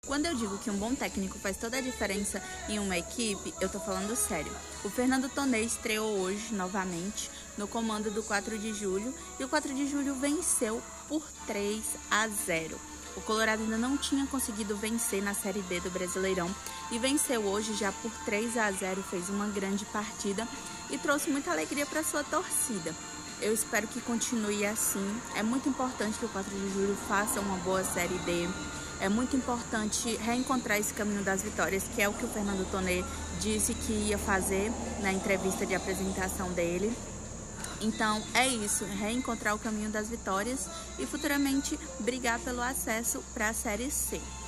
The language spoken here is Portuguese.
Quando eu digo que um bom técnico faz toda a diferença em uma equipe, eu tô falando sério. O Fernando Tonê estreou hoje, novamente, no comando do 4 de julho, e o 4 de julho venceu por 3-0. O Colorado ainda não tinha conseguido vencer na Série D do Brasileirão e venceu hoje já por 3-0, fez uma grande partida e trouxe muita alegria para sua torcida. Eu espero que continue assim. É muito importante que o 4 de julho faça uma boa Série D. É muito importante reencontrar esse caminho das vitórias, que é o que o Fernando Tonê disse que ia fazer na entrevista de apresentação dele. Então é isso, reencontrar o caminho das vitórias e futuramente brigar pelo acesso para a Série C.